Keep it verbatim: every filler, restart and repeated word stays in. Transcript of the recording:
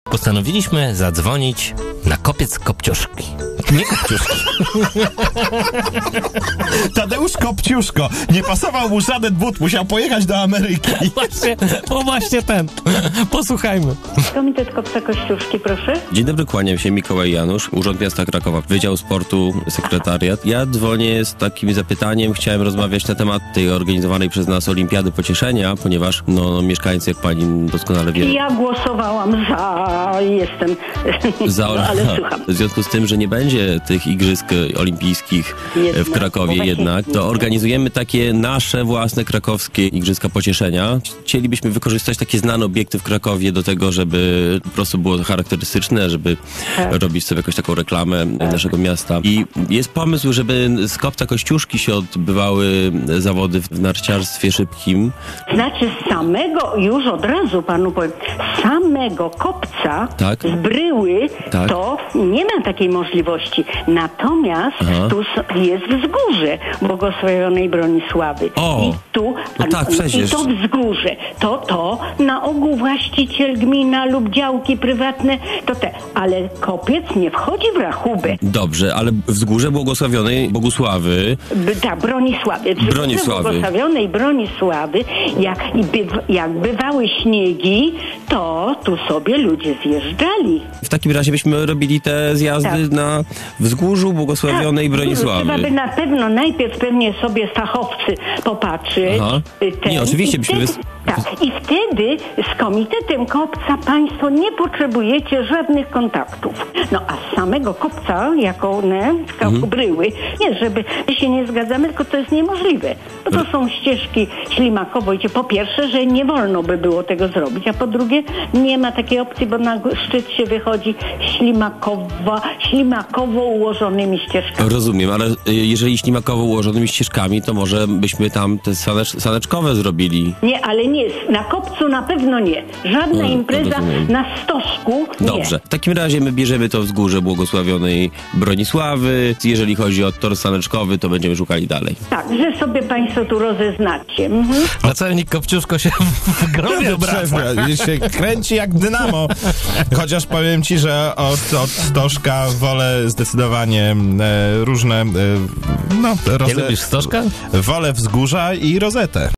Postanowiliśmy zadzwonić na kopiec Kopciuszki. Nie Kopciuszki. Tadeusz Kopciuszko. Nie pasował mu żaden but, musiał pojechać do Ameryki. Właśnie, o właśnie ten. Posłuchajmy. Komitet Kopca Kościuszki, proszę. Dzień dobry, kłaniam się, Mikołaj Janusz, Urząd Miasta Krakowa, Wydział Sportu, Sekretariat. Ja dzwonię z takim zapytaniem, chciałem rozmawiać na temat tej organizowanej przez nas Olimpiady Pocieszenia, ponieważ no, mieszkańcy, jak pani doskonale wie... Ja głosowałam za, jestem, Za, no, ale słucham. W związku z tym, że nie będzie tych igrzysk olimpijskich Jednak, w Krakowie bo jednak, to organizujemy takie nasze własne krakowskie Igrzyska Pocieszenia. Chcielibyśmy wykorzystać takie znane obiekty w Krakowie do tego, żeby po prostu było charakterystyczne, żeby Tak. robić sobie jakąś taką reklamę naszego miasta. I jest pomysł, żeby z Kopca Kościuszki się odbywały zawody w narciarstwie szybkim. Znaczy samego, już od razu panu powiem, samego kopca Tak. z bryły, Tak. to nie ma takiej możliwości. Natomiast Aha. tu s- jest wzgórze błogosławionej Bronisławy. O! I tu, No tak, i przecież. to wzgórze, to to na ogół właściciel gmina lub działki prywatne, to te, ale kopiec nie wchodzi w rachubę. Dobrze, ale wzgórze błogosławionej Bogusławy. B- tak, Bronisławy. W Bronisławy. błogosławionej Bronisławy, jak, i byw, jak bywały śniegi, to tu sobie ludzie zjeżdżali. W takim razie byśmy robili te zjazdy Tak. na wzgórzu błogosławionej Bronisławy. Trzeba by na pewno najpierw pewnie sobie fachowcy popatrzeć. Aha. y, ten, Nie, oczywiście i byśmy wtedy, wys- tak, i wtedy z Komitetem Kopca państwo nie potrzebujecie żadnych kontaktów. No a z samego kopca, jako ne, mhm. bryły, nie, żeby my się nie zgadzamy, tylko to jest niemożliwe. Bo to są ścieżki ślimakowo. Idzie. Po pierwsze, że nie wolno by było tego zrobić, a po drugie, nie ma takiej opcji, bo na szczyt się wychodzi ślimakowa, ślimakowo ułożonymi ścieżkami. Rozumiem, ale y, jeżeli ślimakowo ułożonymi ścieżkami, to może byśmy tam te sanecz, saneczkowe zrobili. Nie, ale nie, na kopcu na pewno nie. Żadna No, impreza rozumiem. na stożku nie. Dobrze. W takim razie my bierzemy to wzgórze błogosławionej Bronisławy. Jeżeli chodzi o tor saneczkowy, to będziemy szukali dalej. Tak, że sobie państwo tu rozeznacie. Mhm. Naczelnik Kopciuszko się w grobie obraca. się kręci jak dynamo. Chociaż powiem ci, że od, od stożka wolę zdecydowanie e, różne e, no, Nie roze... lubisz stożka? wolę wzgórza i rozetę.